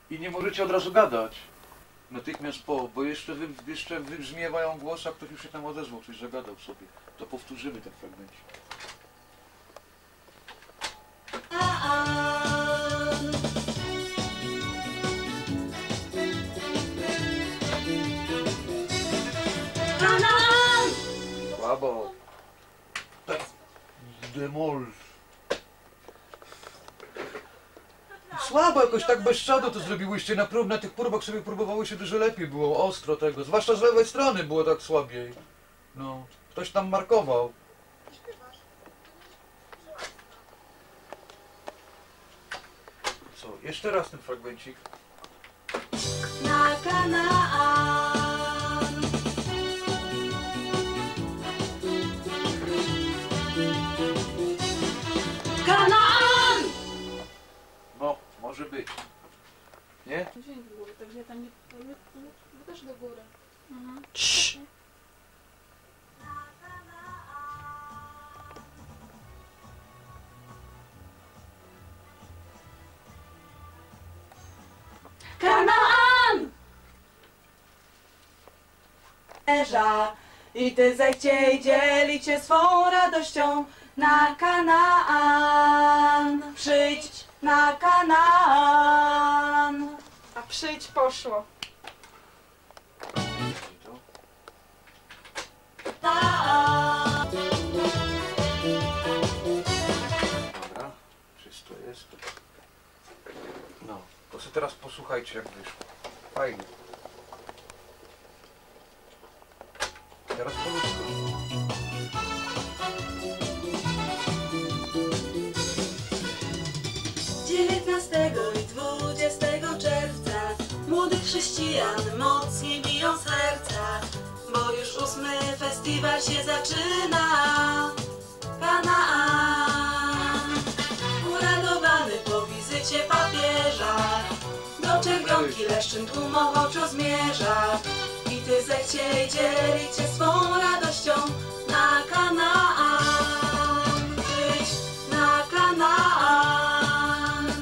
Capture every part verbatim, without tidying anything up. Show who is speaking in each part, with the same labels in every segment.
Speaker 1: I nie możecie od razu gadać. Natychmiast po, bo jeszcze, wy, jeszcze wybrzmiewają głosy, a ktoś już się tam odezwał, ktoś zagadał sobie. To powtórzymy ten fragmencik. Słabo. Tak. Demol. Słabo jakoś tak bez czadu to zrobiłyście. Na, prób, na tych próbach sobie próbowało się dużo lepiej. Było ostro tego. Zwłaszcza z lewej strony było tak słabiej. No. Ktoś tam markował. Co? Jeszcze raz ten fragmencik.
Speaker 2: Na Kanaan. Kanaan!
Speaker 1: No, może być. Nie?
Speaker 3: Wziąć w górę, tak ja tam nie... Wy też do góry. Mhm.
Speaker 2: Kanaan! I ty zechciej dzielić się swą radością na Kanaan. Przyjdź na Kanaan.
Speaker 3: A przyjdź poszło.
Speaker 2: Kanaan.
Speaker 1: Dobra, czysto jest. No, to sobie teraz posłuchajcie jak wyszło. Fajnie. Teraz po ludzku.
Speaker 2: dziewiętnastego i dwudziestego czerwca młodych chrześcijan mocniej biją serca, bo już ósmy festiwal się zaczyna. Kanaan, uradowany po wizycie papieża, do czerwionki leszczyn tłum ochoczo zmierza. I ty zechciej dzielić się swą radością na Kanaan. Przyjdź na Kanaan.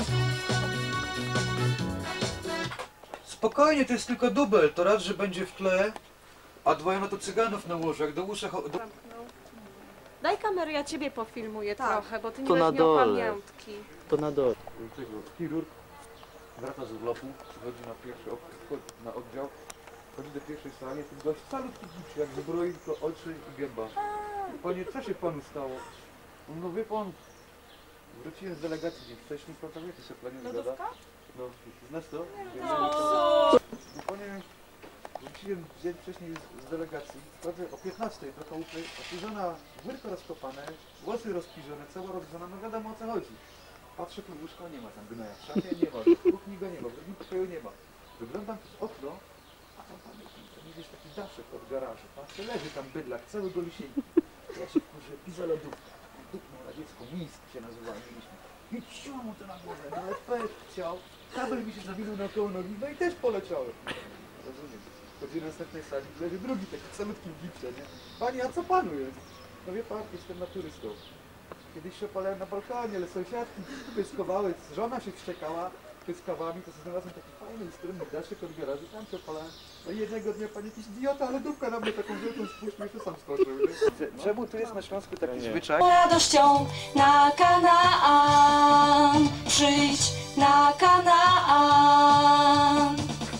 Speaker 1: Spokojnie, to jest tylko dubel. To raz, że będzie w tle, a dwa ja na to cyganów nałożę. Jak do uszach... Do...
Speaker 3: Zamknął. Daj kamerę, ja ciebie pofilmuję
Speaker 2: Tak.
Speaker 3: trochę, bo ty nie
Speaker 4: To na
Speaker 3: będziesz miał
Speaker 4: dole.
Speaker 3: pamiątki.
Speaker 4: To na dole.
Speaker 1: Tego chirurg wraca z urlopu, przychodzi na pierwszy ok na oddział, wchodzi do pierwszej sali, ten gość salutki gipsie, jak zbroi tylko oczy i gęba. Panie, co się panu stało? On, no wie pan, wróciłem z delegacji dzień wcześniej, prawda, wiecie, się planie zgada. No, znasz to? No panie, wróciłem dzień wcześniej z, z delegacji, wchodzę o piętnastej do chałupy, osłużona, wyrko rozkopane, włosy rozpiżone, cała rozgrzana, no wiadomo o co chodzi. Patrzę pod łóżko, nie ma tam gnoja, w szafie nie ma, w kuchni go nie ma, w drugim pokoju nie ma. Wyglądam przez okno, a tam tam jest taki daszek od garażu. Patrzę, leży tam bydlak, cały golisieńki. Ja się wkurzę, pizza lodówka. Dupną radziecką, misk się nazywa, mieliśmy. I ciuła mu to na głowę, no ale pech chciał. Kabel mi się zawinął naokoło nogi, no i też poleciałem. Rozumiem. Chodzi do następnej sali, leży drugi taki salutki w gipsie, nie? Panie, a co panu jest? No wie pan, jestem naturystą. Kiedyś się opalałem na balkonie, ale sąsiadki pyskowały, żona się wściekała pyskawami, to sobie znalazłem taki fajny, strumny daszek od garażu, tam się opalałem. No i jednego dnia pan jakiś idiota, ale lodówka na mnie taką wielką spuścił i to sam skoczył. Nie? Czemu tu jest na Śląsku taki zwyczaj?
Speaker 2: Radością na Kanaan. Przyjdź na Kanaan.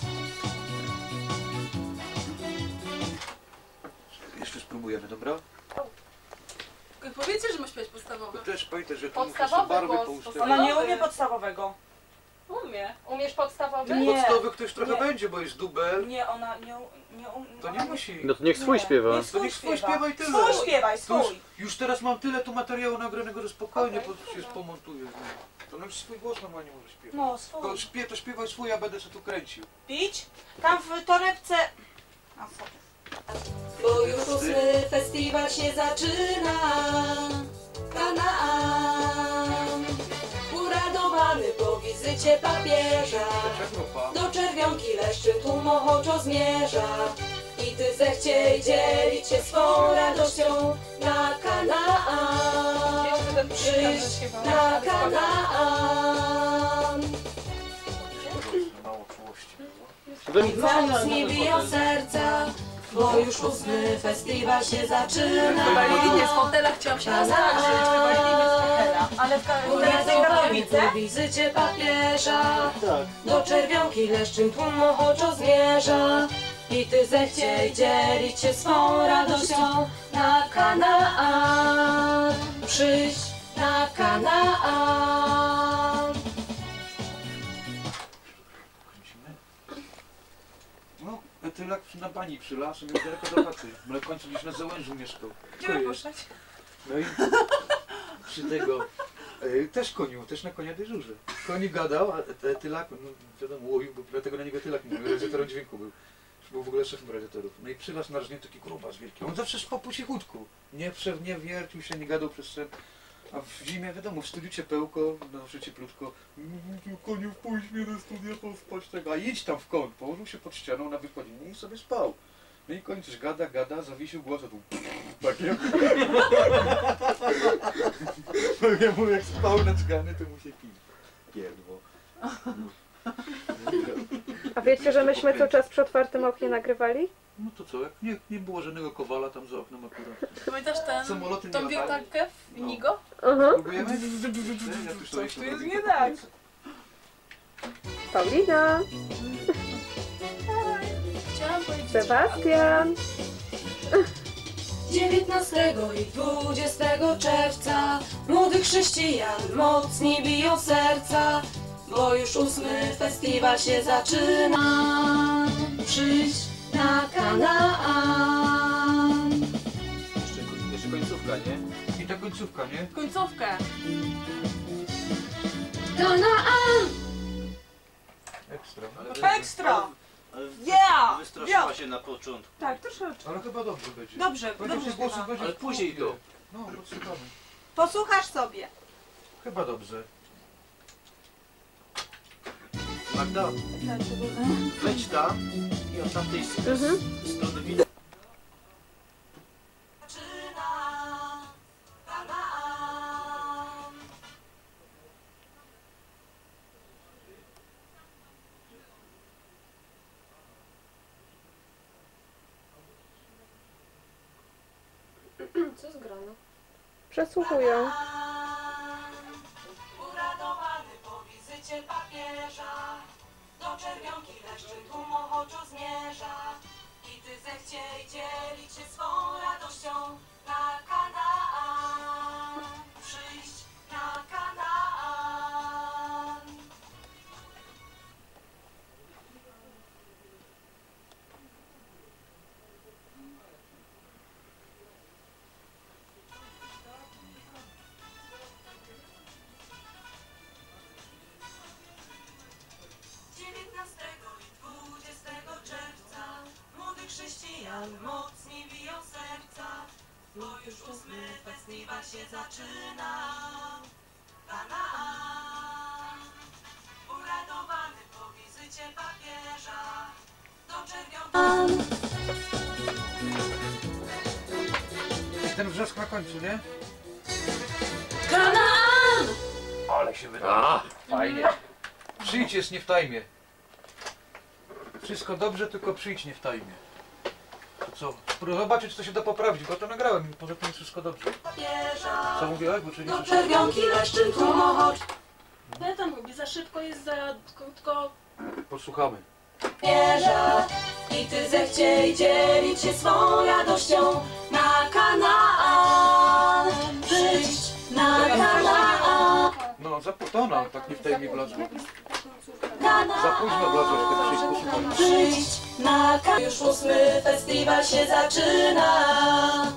Speaker 1: Jeszcze spróbujemy, dobra?
Speaker 3: Powiedzcie, że ma śpiewać podstawowe.
Speaker 1: To też pamiętaj, że tu muszę
Speaker 3: Podstawowy
Speaker 1: barwy
Speaker 3: głos,
Speaker 1: poustawiać.
Speaker 3: Ona nie umie
Speaker 2: podstawowego.
Speaker 3: Umie. Umiesz podstawowy?
Speaker 2: Nie.
Speaker 1: Podstawowych to już trochę
Speaker 2: Nie.
Speaker 1: będzie, bo jest dubel.
Speaker 2: Nie, ona nie, nie um...
Speaker 1: To nie musi.
Speaker 4: No to niech swój
Speaker 2: Nie,
Speaker 4: śpiewa.
Speaker 2: niech
Speaker 1: To niech swój śpiewa i tyle.
Speaker 2: Swój śpiewaj,
Speaker 1: To już,
Speaker 2: swój.
Speaker 1: już teraz mam tyle tu materiału nagranego, że spokojnie
Speaker 3: Okej,
Speaker 1: po, się spomontuję. No. To już swój głos normalnie może śpiewać.
Speaker 2: No, swój.
Speaker 1: To, śpiew, to śpiewaj swój, ja będę się tu kręcił.
Speaker 2: Pić? Tam w torebce... A, sorry. Bo już ósmy festiwal się zaczyna. Kanaan, uradowany po wizycie papieża,
Speaker 1: Dlaczego pan?
Speaker 2: do czerwionki leszczyn tłum ochoczo zmierza. I ty zechciej dzielić się swą radością na Kanaan. Przyjdź na Kanaan.
Speaker 1: miłości.
Speaker 2: Mocniej biją serca, bo już ósmy festiwal się zaczyna.
Speaker 4: Wywalili z fotela, chciałam się zaskarżyć, wywalili z fotela. Ale w
Speaker 2: Uratowany po wizycie papieża, do Czerwionki Leszczyn tłum ochoczo zmierza. I ty zechciej dzielić się swą radością na Kanaan. Przyjdź na Kanaan.
Speaker 1: Kręcimy? No, Etylak na bani przy lasem, niedaleko do chaty. Mlekońcu gdzieś na Załężu mieszkał.
Speaker 4: Gdzie wypuszczać?
Speaker 1: No i przy tego, e, też koniu, też na konia dyżurze. Koni gadał, a Etylak, no wiadomo, łowił, bo dlatego na niego Etylak mówił, realizatorem dźwięku był. Był w ogóle szefem realizatorów. No i przylas narznięty taki grubas wielki. On zawsze spał po cichutku. Nie, prze, nie wiercił się, nie gadał przez sen. A w zimie, wiadomo, w studiu ciepełko, na wszy cieplutko. Koniu, pójdź mnie do studia pospać tego. A idź tam w kąt. Położył się pod ścianą na wykładzinie i sobie spał. No i koń coś gada, gada, zawiesił głos, a tu tak nie. No ja mówię, jak spał naczgany, to mu się pił. Pierdło.
Speaker 5: A wiecie, że myśmy cały czas przy otwartym oknie nagrywali?
Speaker 1: No to co, jak nie, nie było żadnego kowala tam za oknem akurat.
Speaker 4: Pamiętasz ten,
Speaker 1: Samoloty nie
Speaker 4: tą
Speaker 1: latały.
Speaker 4: wiertarkę w Inigo?
Speaker 5: Aha.
Speaker 1: Próbujemy? Ja tu
Speaker 4: Coś tu
Speaker 1: sobie
Speaker 4: jest
Speaker 1: robię.
Speaker 4: nie tak.
Speaker 5: Paulina,
Speaker 4: Chciałam powiedzieć...
Speaker 5: Sebastian.
Speaker 2: dziewiętnastego i dwudziestego czerwca młodych chrześcijan mocniej biją serca, bo już ósmy festiwal się zaczyna. Przyjdź na Kanaan.
Speaker 6: Jeszcze, jeszcze końcówka, nie?
Speaker 1: I ta końcówka, nie?
Speaker 4: Końcówkę.
Speaker 2: Kanaan!
Speaker 1: Ekstra.
Speaker 6: Ale
Speaker 4: Ekstra!
Speaker 6: Ale
Speaker 4: Yeah!
Speaker 6: wystraszyła
Speaker 4: Yeah!
Speaker 6: się na początku.
Speaker 4: Tak, troszeczkę.
Speaker 1: Ale chyba dobrze będzie.
Speaker 4: Dobrze,
Speaker 1: Będzie
Speaker 4: dobrze
Speaker 1: się głosy,
Speaker 4: śpiewa.
Speaker 1: będzie
Speaker 6: Ale później to.
Speaker 1: No, podsłuchamy.
Speaker 4: Posłuchasz sobie.
Speaker 1: Chyba dobrze.
Speaker 6: Magda, wejdź tam i od tamtej s-
Speaker 5: Mhm.
Speaker 6: strony widać.
Speaker 2: Zaczyna Kanaan.
Speaker 3: Co jest grane?
Speaker 5: Przesłuchują.
Speaker 2: Uradowany po wizycie papieża, do Czerwionki Leszczyn tłum ochoczo zmierza. I ty zechciej dzielić się swą radością na Kanaan. Przyjść na Kanaan. dziewiętnastego i dwudziestego czerwca młodych chrześcijan mocniej biją serca, bo już ósmy festiwal się zaczyna. Kanaan, uradowany po wizycie papieża, do Czerwionki.
Speaker 1: I ten wrzask na końcu, nie?
Speaker 2: Kanaan!
Speaker 1: Ale się wyda. Fajnie. Przyjdź jest nie w tajmie. Wszystko dobrze, tylko przyjdź nie w tajmie. To co? Spróbuj zobaczyć, co się da poprawić, bo to nagrałem. Poza tym jest wszystko dobrze.
Speaker 2: Papieża,
Speaker 1: Co mówiłeś? Bo czy nie
Speaker 2: do
Speaker 1: słyszałem?
Speaker 2: Czerwionki Leszczyn tłum ochoczo
Speaker 4: Ja tam mówię, za szybko jest, za krótko.
Speaker 1: Posłuchamy.
Speaker 2: zmierza. I ty zechciej dzielić się swą radością na Kanaan. Przyjdź na Kanaan.
Speaker 1: No, za potona, tak nie w tajmie wlazło.
Speaker 2: Kanaan.
Speaker 1: Za późno wlazłeś, tak przyjdź, posłuchamy.
Speaker 2: Przyjdź na Kanaan. Już ósmy festiwal się zaczyna.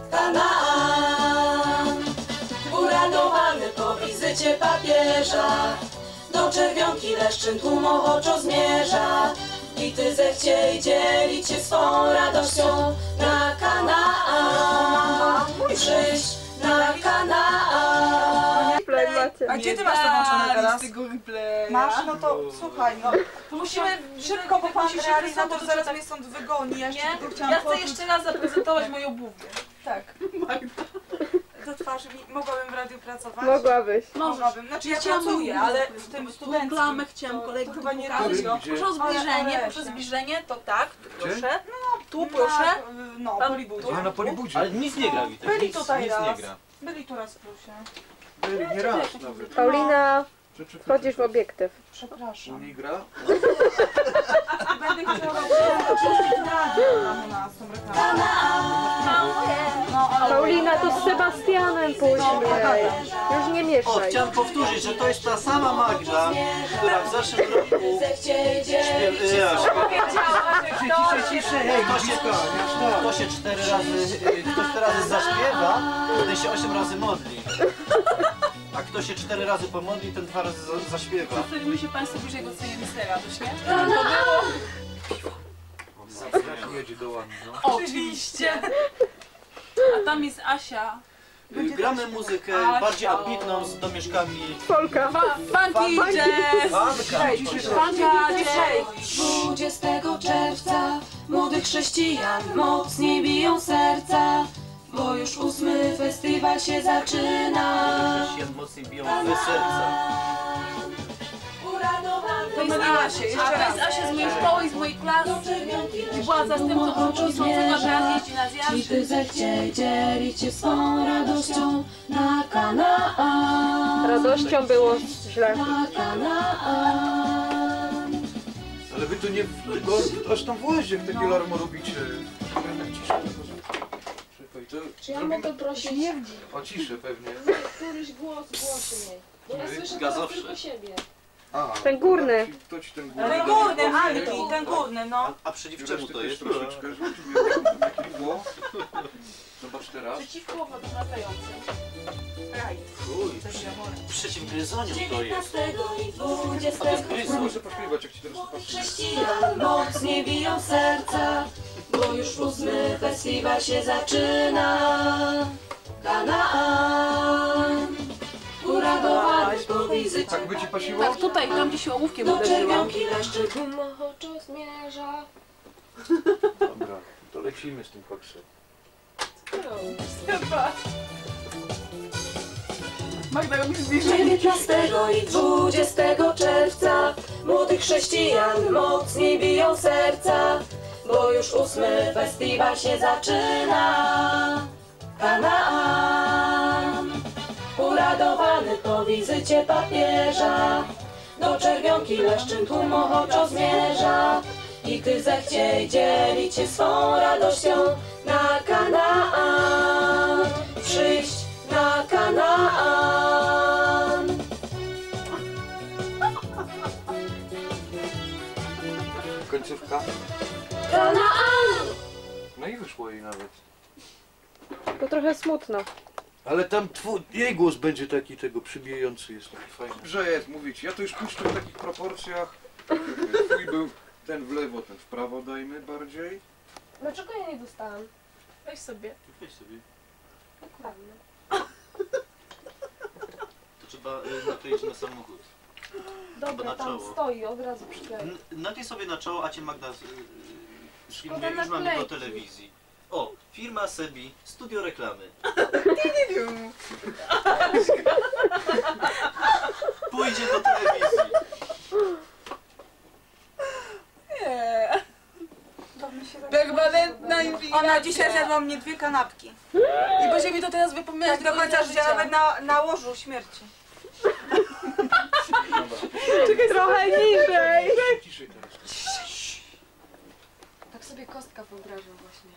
Speaker 2: Kanaan. Uradowany po wizycie papieża, do Czerwionki Leszczyn tłum ochoczo zmierza. I ty zechciej dzielić się swą radością na Kanaan. Przyjdź na Kanaan.
Speaker 5: Play macie.
Speaker 4: A gdzie ty masz to włączone teraz?
Speaker 7: tego replaya.
Speaker 4: Masz? No to słuchaj, no.
Speaker 7: To musimy
Speaker 4: Szybko, bo pan
Speaker 7: musisz się
Speaker 4: realizator
Speaker 7: wysoко
Speaker 4: zaraz
Speaker 7: doczytać.
Speaker 4: mnie stąd wygoni. Ja jeszcze
Speaker 7: Nie?
Speaker 4: tylko chciałam
Speaker 7: Ja chcę
Speaker 4: poczuć-
Speaker 7: jeszcze raz zaprezentować moje obuwie.
Speaker 4: Tak. do twarzy. Mi- Mogłabym w radiu pracować?
Speaker 5: Mogłabyś.
Speaker 4: Mogłabym. Znaczy ja
Speaker 7: Chciałam
Speaker 4: pracuję, ale w tym studenckim.
Speaker 7: Klamę chciałam
Speaker 4: to-
Speaker 7: kolegę
Speaker 4: to chyba nie
Speaker 7: pokazać.
Speaker 4: radio.
Speaker 1: Gdzie?
Speaker 7: Proszę o zbliżenie,
Speaker 4: Ale- ale
Speaker 7: proszę o
Speaker 4: resztę.
Speaker 7: zbliżenie, to tak,
Speaker 1: Gdzie?
Speaker 7: proszę. Tu
Speaker 4: Na,
Speaker 7: proszę.
Speaker 4: no,
Speaker 7: Tam-
Speaker 4: Polibudzie.
Speaker 1: A na Polibudzie.
Speaker 6: Ale nic nie gra, Witek.
Speaker 4: Byli
Speaker 6: Nic,
Speaker 4: tutaj
Speaker 6: nic
Speaker 4: raz.
Speaker 6: nie gra.
Speaker 4: Byli tu raz w plusie.
Speaker 1: Byli nie raz nawet.
Speaker 5: Paulina,
Speaker 1: Rzeczy
Speaker 5: wchodzisz w obiektyw.
Speaker 1: U
Speaker 4: Przepraszam.
Speaker 1: niej gra?
Speaker 4: Będę chciała oczywiście radio tam u nas, tą reklamę. No, ale...
Speaker 5: Paulina, to z Sebastianem później. Już nie
Speaker 6: O,
Speaker 5: mieszaj.
Speaker 6: chciałem powtórzyć, że to jest ta sama Magda, która w zeszłym roku
Speaker 2: Zechciej dzielić
Speaker 6: śpiew... ja,
Speaker 4: Powiedziała, że
Speaker 1: Ciszej, ciszej, hej,
Speaker 6: Kto się, kto się cztery razy, y, kto cztery razy zaśpiewa, ten się osiem razy modli. A kto się cztery razy pomodli, ten dwa razy za, zaśpiewa.
Speaker 7: Przedstawimy się Państwu bliżej w ocenie Mistera, to nie?
Speaker 1: Jak jedzie do Łani, no.
Speaker 7: Oczywiście. A tam jest Asia.
Speaker 6: Y, Gramy muzykę bardziej ambitną z domieszkami.
Speaker 5: Polka.
Speaker 7: Fa- Funky jazz. Funky jazz.
Speaker 2: dwudziestego czerwca młodych chrześcijan mocniej biją serca, bo już ósmy festiwal się zaczyna.
Speaker 6: Chrześcijan mocniej biją we serca.
Speaker 7: To jest
Speaker 4: Pomyliła
Speaker 7: Asia,
Speaker 4: się, jeszcze
Speaker 7: a to
Speaker 4: raz.
Speaker 7: jest Asia z mojej szkoły i z mojej klasy. Była zastępcą przewodniczącego, teraz jeździ na
Speaker 2: I
Speaker 7: zjazd.
Speaker 2: ty zechciej dzielić się swą radością na Kanaan.
Speaker 5: Radością było źle.
Speaker 2: Na Kanaan.
Speaker 1: Ale wy to nie, tylko aż tam w łazie w takie larmo robicie. Gramy ciszę. Czekaj, to
Speaker 3: Czy ja
Speaker 1: zrobimy-
Speaker 3: mogę prosić
Speaker 1: O ciszę pewnie.
Speaker 3: któryś głos głośniej? Bo ja słyszę
Speaker 6: Gazowszy.
Speaker 3: teraz tylko siebie.
Speaker 1: Aha,
Speaker 5: Ten górny.
Speaker 1: To ci ten
Speaker 4: Ten
Speaker 1: górny.
Speaker 4: górny, Anki, ten górny, no.
Speaker 6: A, a przeciw czemu to jest?
Speaker 1: Troszeczkę, żeby jakie tło. Zobacz teraz.
Speaker 7: Przeciwko wodom latającym.
Speaker 4: Raj.
Speaker 6: Uj, przy, przeciw gryzoniom to jest.
Speaker 2: dziewiętnastego i
Speaker 6: A to jest
Speaker 2: dwudziestego
Speaker 6: gryzoń.
Speaker 1: Muszę pośpiewać, jak ci teraz to patrzy.
Speaker 2: chrześcijan mocniej biją serca, bo już ósmy festiwal się zaczyna. Kanaan, uradowany po wizycie.
Speaker 1: Tak by ci pasiło?
Speaker 7: Tak, tutaj, tam gdzie się ołówkiem
Speaker 2: Do
Speaker 7: uderzyłam.
Speaker 2: czerwionki leszczy.
Speaker 3: Gumowoczo zmierza.
Speaker 1: Dobra, to lecimy z tym koksem.
Speaker 7: Magda, robisz zbliżenie.
Speaker 2: dziewiętnastego i dwudziestego czerwca młodych chrześcijan mocniej biją serca, bo już ósmy festiwal się zaczyna. Kanaan, uradowany po wizycie papieża, do czerwionki leszczyn tłum ochoczo zmierza. I ty zechciej dzielić się swą radością na Kanaan, przyjść na Kanaan.
Speaker 1: Końcówka.
Speaker 2: Kanaan!
Speaker 1: No i wyszło jej nawet.
Speaker 5: To trochę smutno.
Speaker 1: Ale tam twój, jej głos będzie taki tego przybijający, jest taki fajny. Że jest, mówić, ja to już puszczę w takich proporcjach. Twój był ten w lewo, ten w prawo dajmy bardziej.
Speaker 3: Dlaczego ja nie dostałam?
Speaker 7: Weź sobie.
Speaker 6: Weź sobie.
Speaker 3: Dokładnie.
Speaker 6: To trzeba y, nakleić na samochód.
Speaker 3: Dobra,
Speaker 6: na
Speaker 3: tam
Speaker 6: czoło.
Speaker 3: stoi, od razu przykleję.
Speaker 6: N- Naklej sobie na czoło, a cię Magda z, y, y, filmuje, już mamy do
Speaker 3: naklejki.
Speaker 6: telewizji. O, firma Sebi, studio reklamy. Pójdzie do telewizji.
Speaker 4: Nie. Permanentna Ona dzisiaj zjadła mnie dwie kanapki.
Speaker 7: I będzie mi to teraz wypominać
Speaker 4: Tak do końca życia, nawet na, na łożu śmierci.
Speaker 5: Trochę niżej.
Speaker 1: Ciszej teraz.
Speaker 3: Tak sobie kostka wyobrażam właśnie.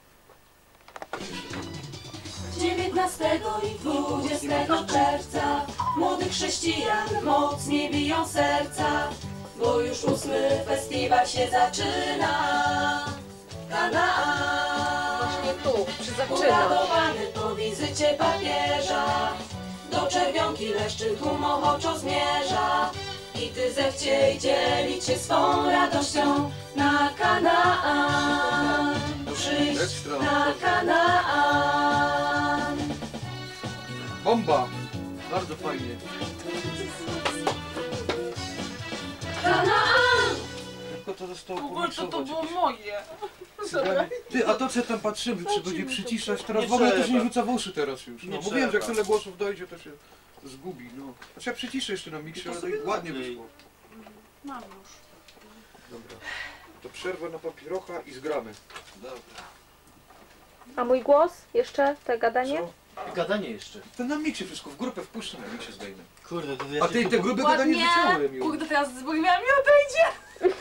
Speaker 2: dziewiętnastego i dwudziestego czerwca młodych chrześcijan mocniej biją serca, bo już ósmy festiwal się zaczyna. Kanaan,
Speaker 5: Właśnie tu, przy zaczyna.
Speaker 2: uradowany po wizycie papieża, do czerwionki leszczyn tłum ochoczo zmierza. I ty zechciej dzielić się swą radością na Kanaan, przyjść na Kanaan.
Speaker 1: Bomba! Bardzo fajnie.
Speaker 2: Kanaan,
Speaker 1: Tylko to zostało
Speaker 4: W ogóle to, to
Speaker 1: pomiksować
Speaker 4: było
Speaker 1: jakieś
Speaker 4: moje.
Speaker 1: cyganie. Ty, a to co tam patrzymy, czy będzie przyciszać? Teraz
Speaker 6: Nie
Speaker 1: w ogóle to się
Speaker 6: trzeba.
Speaker 1: nie rzuca w uszy teraz już. No,
Speaker 6: Nie
Speaker 1: mówiłem, że jak
Speaker 6: trzeba.
Speaker 1: tyle głosów dojdzie, to się zgubi, no. Znaczy ja przyciszę jeszcze na miksie,
Speaker 6: I to
Speaker 1: ale
Speaker 6: sobie
Speaker 1: to ładnie
Speaker 6: naklej.
Speaker 1: wyszło.
Speaker 4: Mam już.
Speaker 1: Dobra. To przerwę na papierocha i zgramy.
Speaker 6: Dobra.
Speaker 5: A mój głos? Jeszcze? Te gadanie?
Speaker 1: Co?
Speaker 6: Gadanie jeszcze.
Speaker 1: To na miksie wszystko, w grupę wpuszczę, na miksie zdejmę.
Speaker 6: Kurde, to ja
Speaker 1: A
Speaker 6: się
Speaker 1: ty
Speaker 6: tu
Speaker 1: te
Speaker 6: po-
Speaker 1: grube gadanie wyciąłem już.
Speaker 4: Kurde, teraz z Bohemiami odejdzie.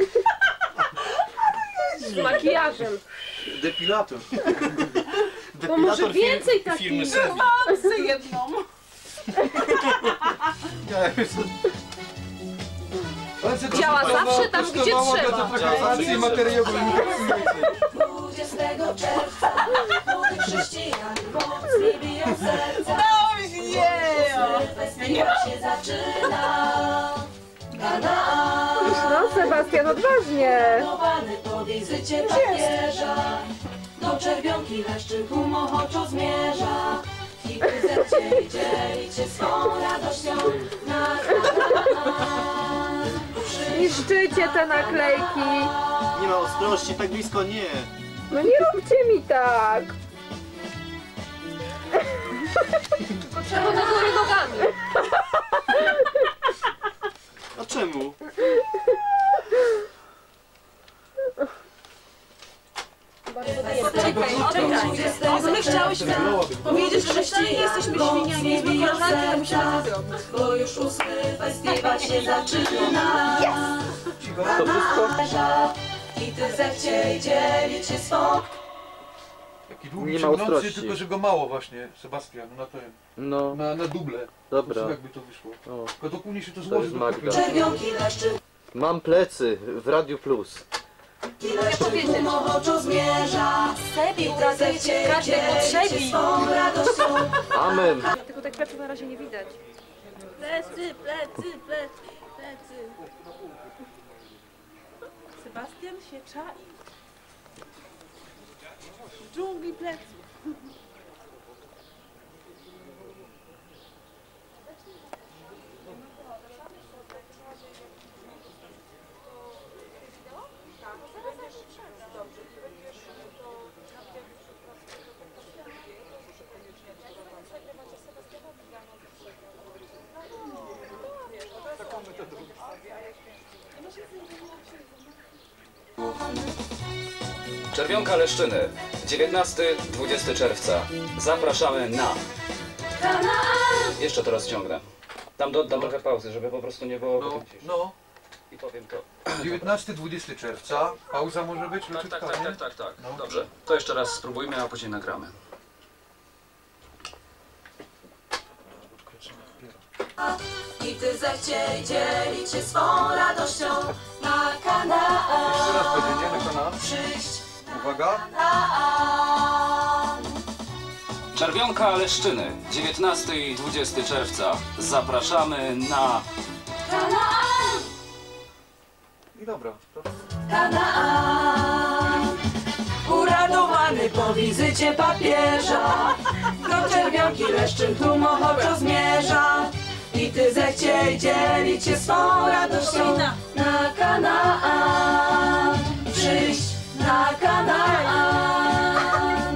Speaker 5: Z makijażem.
Speaker 1: Depilator.
Speaker 5: Bo może
Speaker 6: Depilator
Speaker 5: więcej
Speaker 6: fir-
Speaker 5: takich.
Speaker 6: firmy Sebi.
Speaker 4: Chcę jedną.
Speaker 1: Ale co to
Speaker 5: Działa
Speaker 1: kosztowała-
Speaker 5: zawsze tam, gdzie
Speaker 1: kosztowała
Speaker 5: trzeba.
Speaker 1: koncentracji
Speaker 6: Działa.
Speaker 1: materiałowej.
Speaker 2: dwudziestego czerwca młodych chrześcijan mocniej biją serca.
Speaker 4: Nie.
Speaker 2: Festiwal się zaczyna. Kanaan,
Speaker 5: No, Sebastian, odważnie.
Speaker 2: budowany po wizycie papieża. Do czerwionki leszczyn tłum ochoczo zmierza. I ty zechcieli dzielić się swą radością na Kanaan.
Speaker 5: Niszczycie te naklejki.
Speaker 6: Nie ma ostrości, tak blisko nie.
Speaker 5: No nie róbcie mi tak.
Speaker 7: Trzeba do góry nogami.
Speaker 6: A czemu?
Speaker 7: Czekaj, czekaj.
Speaker 2: O, co my chciałyśmy powiedzieć, że
Speaker 7: nie jesteśmy świniami, jesteśmy koleżanki, to musimy to zrobić.
Speaker 2: bo już ósmy festiwal się zaczyna.
Speaker 1: To wszystko?
Speaker 2: I ty zechciej dzielić się swą.
Speaker 1: Taki długi,
Speaker 8: Nie ma
Speaker 1: ciągnący,
Speaker 8: ostrości.
Speaker 1: tylko że go mało właśnie, Sebastian, na ten,
Speaker 8: No,
Speaker 1: na, na duble.
Speaker 8: dobra.
Speaker 1: Jakby to wyszło.
Speaker 8: O,
Speaker 1: Tylko dopóźniej się to
Speaker 8: To
Speaker 1: złoży
Speaker 8: jest
Speaker 1: do
Speaker 8: Magda.
Speaker 1: kupy.
Speaker 2: Czerwionki leszczyn
Speaker 8: mam plecy w Radiu Plus.
Speaker 2: i leszczyn tłum ochoczo zmierza.
Speaker 7: Sebi,
Speaker 2: I ty zechciej
Speaker 7: każdy
Speaker 2: dzielić się
Speaker 7: potrzebi.
Speaker 2: swą radością.
Speaker 8: Amen.
Speaker 5: Tylko tak pleców na razie nie widać.
Speaker 7: Plecy, plecy, plecy, plecy.
Speaker 4: Sebastian się czai. W dżungli pleców.
Speaker 9: Czerwionka Leszczyny, dziewiętnastego do dwudziestego czerwca. Zapraszamy na... Jeszcze to rozciągnę. Tam dodam trochę pauzy, żeby po prostu nie było...
Speaker 1: No,
Speaker 9: potem gdzieś.
Speaker 1: no.
Speaker 9: I powiem to.
Speaker 1: dziewiętnastego do dwudziestego czerwca. Pauza może być?
Speaker 9: Tak, tak,
Speaker 1: leciutka,
Speaker 9: tak,
Speaker 1: nie?
Speaker 9: tak, tak, tak.
Speaker 1: No.
Speaker 9: Dobrze. To jeszcze raz spróbujmy, a później nagramy.
Speaker 2: I ty zechciej dzielić się swą radością na
Speaker 1: Jeszcze raz
Speaker 2: Kanaan.
Speaker 1: będzie, nie? Na kanał.
Speaker 2: Przyjść
Speaker 1: Uwaga.
Speaker 2: Kanaan.
Speaker 9: Czerwionka Leszczyny, dziewiętnastego i dwudziestego czerwca. Zapraszamy na...
Speaker 2: Kanaan.
Speaker 1: I dobra. To...
Speaker 2: Kanaan. Uradowany po wizycie papieża. Do czerwionki leszczyn tłum ochoczo zmierza. I ty zechciej dzielić się swą radością na Kanaan. Przyjść na Kanaan.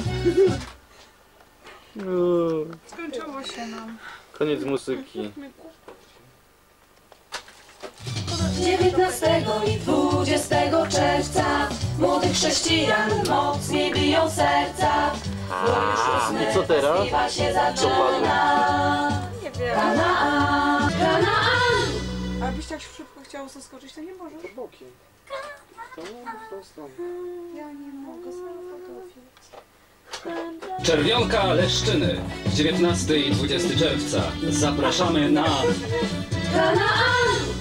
Speaker 4: Skończyło się nam.
Speaker 8: Koniec muzyki.
Speaker 2: dziewiętnastego i dwudziestego czerwca młodych chrześcijan mocniej biją serca. Bo już ósmy
Speaker 8: I co teraz?
Speaker 2: festiwal się zaczyna.
Speaker 5: Nie wiem.
Speaker 2: Kanaan, Kanaan.
Speaker 4: A jakbyś tak szybko chciał zaskoczyć, to nie możesz.
Speaker 1: Bokiem.
Speaker 4: Ja nie mogę, zawodowie.
Speaker 9: Czerwionka Leszczyny, dziewiętnastego i dwudziestego czerwca. Zapraszamy na...
Speaker 2: Kanaan.